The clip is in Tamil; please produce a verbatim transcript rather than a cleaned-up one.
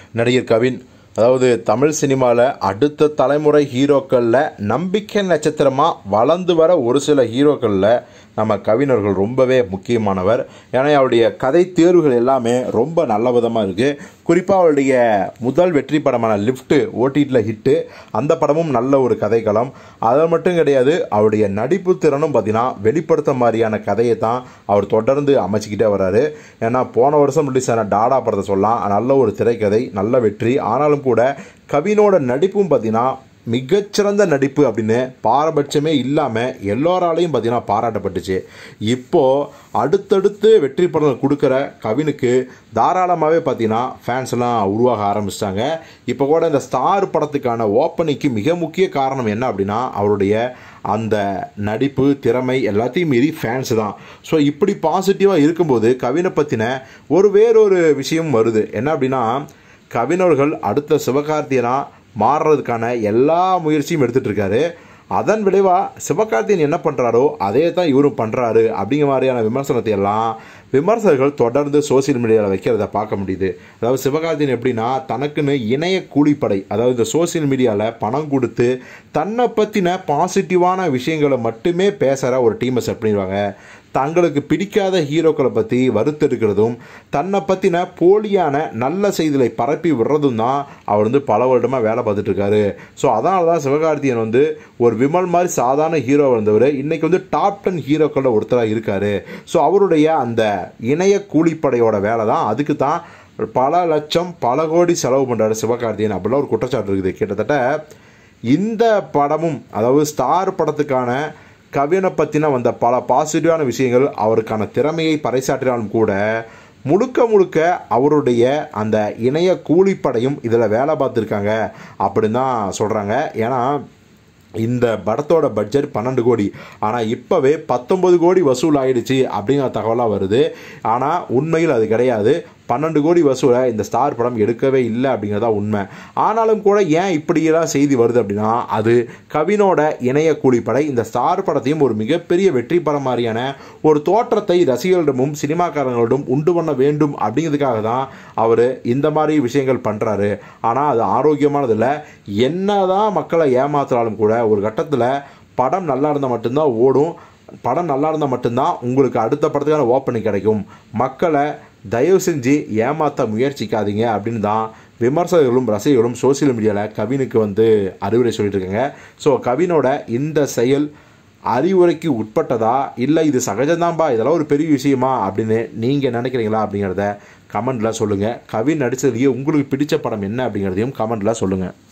நடிகர் கவின். அதாவது தமிழ் சினிமாவில் அடுத்த தலைமுறை ஹீரோக்களில் நம்பிக்கை நட்சத்திரமாக வளர்ந்து வர ஒரு சில ஹீரோக்களில் நம்ம கவினர்கள் ரொம்பவே முக்கியமானவர். ஏன்னா அவருடைய கதை தேர்வுகள் எல்லாமே ரொம்ப நல்ல விதமாக இருக்குது. குறிப்பாக அவருடைய முதல் வெற்றி படமான லிஃப்ட்டு ஓடிடியில் ஹிட்டு, அந்த படமும் நல்ல ஒரு கதைக்களம். அது மட்டும் கிடையாது, அவருடைய நடிப்பு திறனும் பார்த்திங்கன்னா வெளிப்படுத்த மாதிரியான கதையை தான் அவர் தொடர்ந்து அமைச்சிக்கிட்டே வர்றாரு. ஏன்னா போன வருஷம் ரிலீஸ் ஆன டாடா படத்தை சொல்லலாம், நல்ல ஒரு திரைக்கதை, நல்ல வெற்றி. ஆனாலும் கூட கவினோட நடிப்பும் பார்த்திங்கன்னா மிகச்சிறந்த நடிப்பு அப்படின்னு பாரபட்சமே இல்லாமல் எல்லோராலையும் பார்த்திங்கன்னா பாராட்டப்பட்டுச்சு. இப்போது அடுத்தடுத்து வெற்றி படங்கள் கொடுக்குற கவினுக்கு தாராளமாகவே பார்த்திங்கன்னா ஃபேன்ஸ் எல்லாம் உருவாக ஆரம்பிச்சிட்டாங்க. இப்போ கூட இந்த ஸ்டார் படத்துக்கான ஓப்பனிங்க்கு மிக முக்கிய காரணம் என்ன அப்படின்னா அவருடைய அந்த நடிப்பு திறமை எல்லாத்தையும் மீறி ஃபேன்ஸ் தான். ஸோ இப்படி பாசிட்டிவாக இருக்கும்போது கவினை பற்றின ஒரு வேறொரு விஷயம் வருது. என்ன அப்படின்னா கவின் அவர்கள் அடுத்த சிவகார்த்தியனா மாறுறதுக்கான எல்லா முயற்சியும் எடுத்துகிட்டு இருக்காரு. அதன் விளைவாக சிவகார்த்தியன் என்ன பண்ணுறாரோ அதே தான் இவரும் பண்ணுறாரு அப்படிங்கிற மாதிரியான விமர்சனத்தை எல்லாம் விமர்சகர்கள் தொடர்ந்து சோசியல் மீடியாவில் வைக்கிறத பார்க்க முடியுது. அதாவது சிவகார்த்தியன் எப்படின்னா தனக்குன்னு இணைய கூலிப்படை, அதாவது இந்த சோசியல் மீடியாவில் பணம் கொடுத்து தன்னை பற்றின பாசிட்டிவான விஷயங்களை மட்டுமே பேசுகிற ஒரு டீமை செட் பண்ணிடுவாங்க. தங்களுக்கு பிடிக்காத ஹீரோக்களை பற்றி வறுத்தெடுக்கிறதும் தன்னை பற்றின போலியான நல்ல செய்திகளை பரப்பி விடுறதும் தான் அவர் வந்து பல வருடமாக வேலை பார்த்துட்டு இருக்காரு. ஸோ அதனால தான் சிவகார்த்தியன் வந்து ஒரு விமல் மாதிரி சாதாரண ஹீரோ வந்தவர் இன்றைக்கி வந்து டாப் டென் ஹீரோக்களில் ஒருத்தராக இருக்கார். ஸோ அவருடைய அந்த இணைய கூலிப்படையோட வேலை தான், அதுக்கு தான் பல லட்சம் பல கோடி செலவு பண்ணுறாரு சிவகார்த்தியன் அப்படிலாம் ஒரு குற்றச்சாட்டு இருக்குது. கிட்டத்தட்ட இந்த படமும், அதாவது ஸ்டார் படத்துக்கான கவினை பற்றின வந்த பல பாசிட்டிவான விஷயங்கள் அவருக்கான திறமையை பறைசாற்றினாலும் கூட முழுக்க முழுக்க அவருடைய அந்த இணைய கூலிப்படையும் இதில் வேலை பார்த்துருக்காங்க அப்படின்னு தான் சொல்கிறாங்க. ஏன்னா இந்த படத்தோட பட்ஜெட் பன்னெண்டு கோடி, ஆனால் இப்போவே பத்தொம்பது கோடி வசூல் ஆகிடுச்சு அப்படிங்கிற தகவலாக வருது. ஆனால் உண்மையில் அது கிடையாது. பன்னெண்டு கோடி வசூலை இந்த ஸ்டார் படம் எடுக்கவே இல்லை அப்படிங்கிறதா உண்மை. ஆனாலும் கூட ஏன் இப்படியெல்லாம் செய்தி வருது அப்படின்னா அது கவினோட இணைய கூலிப்படை இந்த ஸ்டார் படத்தையும் ஒரு மிகப்பெரிய வெற்றி படம் மாதிரியான ஒரு தோற்றத்தை ரசிகர்களிடமும் சினிமாக்காரர்களிடம் உண்டு பண்ண வேண்டும் அப்படிங்கிறதுக்காக தான் அவர் இந்த மாதிரி விஷயங்கள் பண்ணுறாரு. ஆனால் அது ஆரோக்கியமானதில்லை. என்ன தான் மக்களை ஏமாத்துறாலும் கூட ஒரு கட்டத்தில் படம் நல்லா இருந்தால் மட்டும்தான் ஓடும். படம் நல்லா இருந்தால் மட்டும்தான் உங்களுக்கு அடுத்த படத்துக்கான ஓப்பனிங் கிடைக்கும். மக்களை தயவு செஞ்சு ஏமாற்ற முயற்சிக்காதீங்க அப்படின்னு தான் விமர்சகர்களும் ரசிகர்களும் சோசியல் மீடியாவில் கவினுக்கு வந்து அறிவுரை சொல்லிட்டு இருக்காங்க. ஸோ கவினோட இந்த செயல் அறிவுரைக்கு உட்பட்டதா இல்லை இது சகஜம்தான்பா இதெல்லாம் ஒரு பெரிய விஷயமா அப்படின்னு நீங்கள் நினைக்கிறீங்களா அப்படிங்கிறத கமெண்டில் சொல்லுங்கள். கவின் நடித்ததுலேயே உங்களுக்கு பிடிச்ச படம் என்ன அப்படிங்கிறதையும் கமெண்டில் சொல்லுங்கள்.